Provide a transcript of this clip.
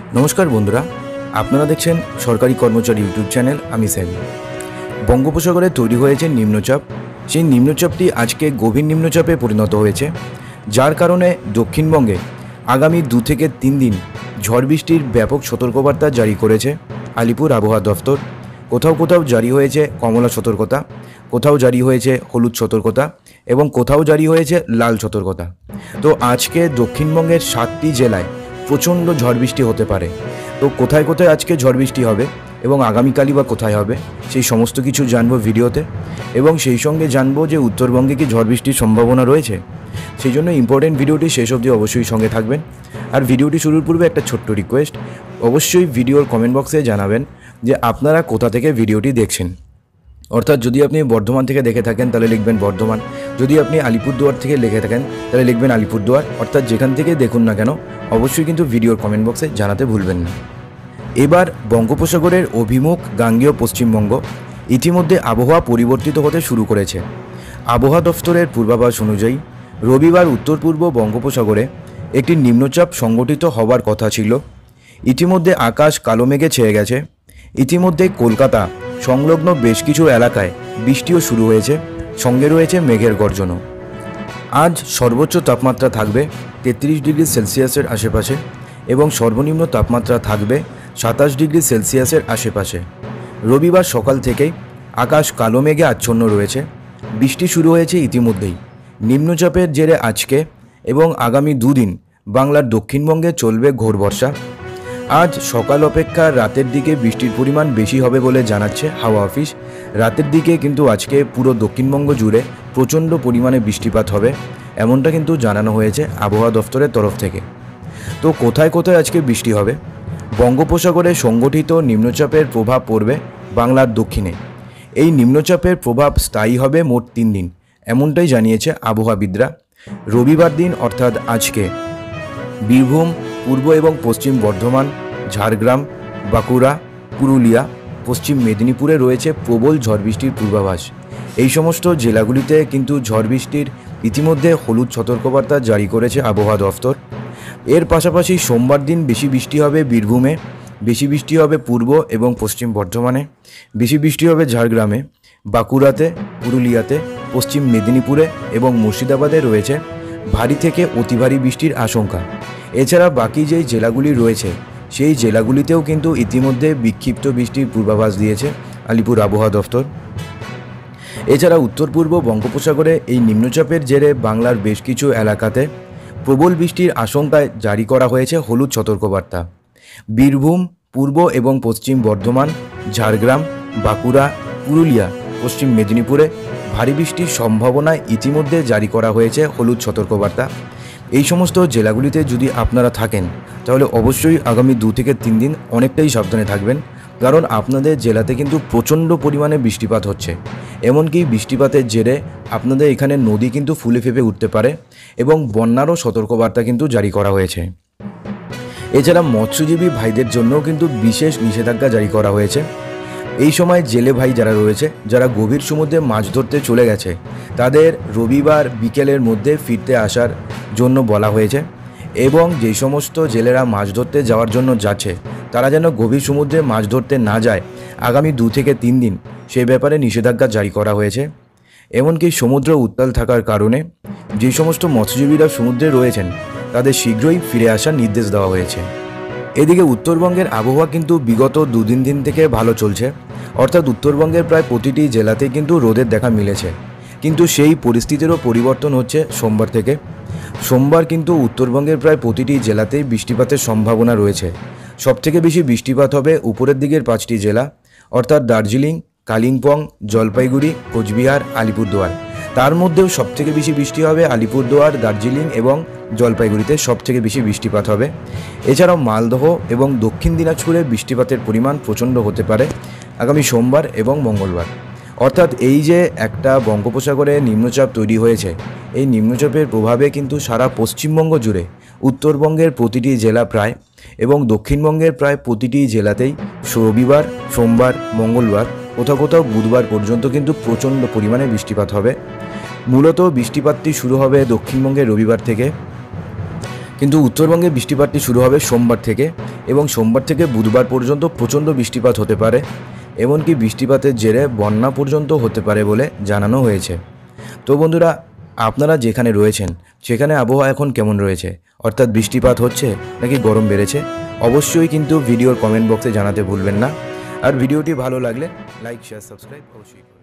নমস্কার বন্ধুরা, আপনারা দেখছেন সরকারি কর্মচারী ইউটিউব চ্যানেল। আমি স্যামি। বঙ্গোপসাগরে তৈরি হয়েছে নিম্নচাপ। সেই নিম্নচাপটি আজকে গভীর নিম্নচাপে পরিণত হয়েছে, যার কারণে দক্ষিণবঙ্গে আগামী 2 থেকে 3 দিন ঝড় বৃষ্টির ব্যাপক সতর্কবার্তা জারি করেছে আলিপুর আবহাওয়া দফতর। কোথাও কোথাও জারি হয়েছে কমলা সতর্কতা, কোথাও জারি হয়েছে হলুদ সতর্কতা এবং কোথাও জারি হয়েছে লাল সতর্কতা। তো আজকে দক্ষিণবঙ্গের 7টি জেলায় প্রচণ্ড ঝড় বৃষ্টি হতে পারে। তো কোথায় কোথায় আজকে ঝড় বৃষ্টি হবে এবং আগামীকালই বা কোথায় হবে, সেই সমস্ত কিছু জানবো ভিডিওতে। এবং সেই সঙ্গে জানবো যে উত্তরবঙ্গে কি ঝড় বৃষ্টির সম্ভাবনা রয়েছে। সেই জন্য ইম্পর্টেন্ট ভিডিওটি শেষ অবধি অবশ্যই সঙ্গে থাকবেন। আর ভিডিওটি শুরুর পূর্বে একটা ছোট্ট রিকোয়েস্ট, অবশ্যই ভিডিওর কমেন্ট বক্সে জানাবেন যে আপনারা কোথা থেকে ভিডিওটি দেখছেন। অর্থাৎ যদি আপনি বর্ধমান থেকে দেখে থাকেন তাহলে লিখবেন বর্ধমান, যদি আপনি আলিপুরদুয়ার থেকে লিখে থাকেন তাহলে লিখবেন আলিপুরদুয়ার। অর্থাৎ যেখান থেকে দেখুন না কেন অবশ্যই কিন্তু ভিডিওর কমেন্ট বক্সে জানাতে ভুলবেন না। এবার বঙ্গোপসাগরের অভিমুখ গাঙ্গেয় পশ্চিমবঙ্গ ইতিমধ্যে আবহাওয়া পরিবর্তিত হতে শুরু করেছে। আবহাওয়া দফতরের পূর্বাভাস অনুযায়ী রবিবার উত্তর পূর্ব বঙ্গোপসাগরে একটি নিম্নচাপ সংগঠিত হওয়ার কথা ছিল। ইতিমধ্যে আকাশ কালো মেঘে ছেয়ে গেছে। ইতিমধ্যে কলকাতা সংলগ্ন বেশ কিছু এলাকায় বৃষ্টিও শুরু হয়েছে, সঙ্গে রয়েছে মেঘের গর্জনও। আজ সর্বোচ্চ তাপমাত্রা থাকবে 33 ডিগ্রি সেলসিয়াসের আশেপাশে এবং সর্বনিম্ন তাপমাত্রা থাকবে 27 ডিগ্রি সেলসিয়াসের আশেপাশে। রবিবার সকাল থেকেই আকাশ কালো মেঘে আচ্ছন্ন রয়েছে। বৃষ্টি শুরু হয়েছে ইতিমধ্যেই। নিম্নচাপের জেরে আজকে এবং আগামী 2 দিন বাংলার দক্ষিণবঙ্গে চলবে ঘোর বর্ষা। আজ সকাল অপেক্ষা রাতের দিকে বৃষ্টির পরিমাণ বেশি হবে বলে জানাচ্ছে হাওয়া অফিস। রাতের দিকে কিন্তু আজকে পুরো দক্ষিণবঙ্গ জুড়ে প্রচণ্ড পরিমাণে বৃষ্টিপাত হবে, এমনটা কিন্তু জানানো হয়েছে আবহাওয়া দফতরের তরফ থেকে। তো কোথায় কোথায় আজকে বৃষ্টি হবে? বঙ্গোপসাগরে সংগঠিত নিম্নচাপের প্রভাব পড়বে বাংলার দক্ষিণে। এই নিম্নচাপের প্রভাব স্থায়ী হবে মোট 3 দিন, এমনটাই জানিয়েছে আবহাওয়াবিদরা। রবিবার দিন অর্থাৎ আজকে বীরভূম, পূর্ব এবং পশ্চিম বর্ধমান, ঝাড়গ্রাম, বাঁকুড়া, পুরুলিয়া, পশ্চিম মেদিনীপুরে রয়েছে প্রবল ঝড় বৃষ্টির পূর্বাভাস। এই সমস্ত জেলাগুলিতে কিন্তু ঝড় বৃষ্টির ইতিমধ্যে হলুদ সতর্কবার্তা জারি করেছে আবহাওয়া দফতর। এর পাশাপাশি সোমবার দিন বেশি বৃষ্টি হবে বীরভূমে, বেশি বৃষ্টি হবে পূর্ব এবং পশ্চিম বর্ধমানে, বেশি বৃষ্টি হবে ঝাড়গ্রামে, বাঁকুড়াতে, পুরুলিয়াতে, পশ্চিম মেদিনীপুরে এবং মুর্শিদাবাদে রয়েছে ভারী থেকে অতি ভারী বৃষ্টির আশঙ্কা। এছাড়া বাকি যেই জেলাগুলি রয়েছে সেই জেলাগুলিতেও কিন্তু ইতিমধ্যে বিক্ষিপ্ত বৃষ্টির পূর্বাভাস দিয়েছে আলিপুর আবহাওয়া দফতর। এছাড়া উত্তর পূর্ব বঙ্গোপসাগরে এই নিম্নচাপের জেরে বাংলার বেশ কিছু এলাকাতে প্রবল বৃষ্টির আশঙ্কায় জারি করা হয়েছে হলুদ সতর্কবার্তা। বীরভূম, পূর্ব এবং পশ্চিম বর্ধমান, ঝাড়গ্রাম, বাঁকুড়া, পুরুলিয়া, পশ্চিম মেদিনীপুরে ভারী বৃষ্টির সম্ভাবনায় ইতিমধ্যে জারি করা হয়েছে হলুদ সতর্কবার্তা। এই সমস্ত জেলাগুলিতে যদি আপনারা থাকেন তাহলে অবশ্যই আগামী 2 থেকে 3 দিন অনেকটাই সাবধানে থাকবেন, কারণ আপনাদের জেলাতে কিন্তু প্রচণ্ড পরিমাণে বৃষ্টিপাত হচ্ছে। এমনকি বৃষ্টিপাতের জেরে আপনাদের এখানে নদী কিন্তু ফুলে ফেঁপে উঠতে পারে এবং বন্যারও সতর্কবার্তা কিন্তু জারি করা হয়েছে। এছাড়া মৎস্যজীবী ভাইদের জন্যও কিন্তু বিশেষ নিষেধাজ্ঞা জারি করা হয়েছে। এই সময় জেলে ভাই যারা রয়েছে, যারা গভীর সমুদ্রে মাছ ধরতে চলে গেছে, তাদের রবিবার বিকেলের মধ্যে ফিরতে আসার জন্য বলা হয়েছে। এবং যেই সমস্ত জেলেরা মাছ ধরতে যাওয়ার জন্য যাচ্ছে তারা যেন গভীর সমুদ্রে মাছ ধরতে না যায় আগামী 2 থেকে 3 দিন, সেই ব্যাপারে নিষেধাজ্ঞা জারি করা হয়েছে। এমনকি সমুদ্র উত্তাল থাকার কারণে যে সমস্ত মৎস্যজীবীরা সমুদ্রে রয়েছেন তাদের শীঘ্রই ফিরে আসার নির্দেশ দেওয়া হয়েছে। এদিকে উত্তরবঙ্গের আবহাওয়া কিন্তু বিগত 2-3 দিন থেকে ভালো চলছে। অর্থাৎ উত্তরবঙ্গের প্রায় প্রতিটি জেলাতেই কিন্তু রোদের দেখা মিলেছে। কিন্তু সেই পরিস্থিতিরও পরিবর্তন হচ্ছে সোমবার থেকে। সোমবার কিন্তু উত্তরবঙ্গের প্রায় প্রতিটি জেলাতেই বৃষ্টিপাতের সম্ভাবনা রয়েছে। সবথেকে বেশি বৃষ্টিপাত হবে উপরের দিকের 5টি জেলা, অর্থাৎ দার্জিলিং, কালিম্পং, জলপাইগুড়ি, কোচবিহার, আলিপুরদুয়ার। তার মধ্যেও সবথেকে বেশি বৃষ্টি হবে আলিপুরদুয়ার, দার্জিলিং এবং জলপাইগুড়িতে সবথেকে বেশি বৃষ্টিপাত হবে। এছাড়াও মালদহ এবং দক্ষিণ দিনাজপুরে বৃষ্টিপাতের পরিমাণ প্রচণ্ড হতে পারে আগামী সোমবার এবং মঙ্গলবার। অর্থাৎ এই যে একটা বঙ্গোপসাগরে নিম্নচাপ তৈরি হয়েছে, এই নিম্নচাপের প্রভাবে কিন্তু সারা পশ্চিমবঙ্গ জুড়ে উত্তরবঙ্গের প্রতিটি জেলা প্রায় এবং দক্ষিণবঙ্গের প্রায় প্রতিটি জেলাতেই রবিবার, সোমবার, মঙ্গলবার, কোথাও কোথাও বুধবার পর্যন্ত কিন্তু প্রচণ্ড পরিমাণে বৃষ্টিপাত হবে। মূলত বৃষ্টিপাতটি শুরু হবে দক্ষিণবঙ্গে রবিবার থেকে। কিন্তু উত্তরবঙ্গে বৃষ্টিপাতটি শুরু হবে সোমবার থেকে এবং সোমবার থেকে বুধবার পর্যন্ত প্রচণ্ড বৃষ্টিপাত হতে পারে, এমনকি বৃষ্টিপাতের জেরে বন্যা পর্যন্ত হতে পারে বলে জানানো হয়েছে। তো বন্ধুরা, আপনারা যেখানে রয়েছেন সেখানে আবহাওয়া এখন কেমন রয়েছে, অর্থাৎ বৃষ্টিপাত হচ্ছে নাকি গরম বেড়েছে, অবশ্যই কিন্তু ভিডিওর কমেন্ট বক্সে জানাতে ভুলবেন না। আর ভিডিওটি ভালো লাগলে লাইক, শেয়ার, সাবস্ক্রাইব অবশ্যই করুন।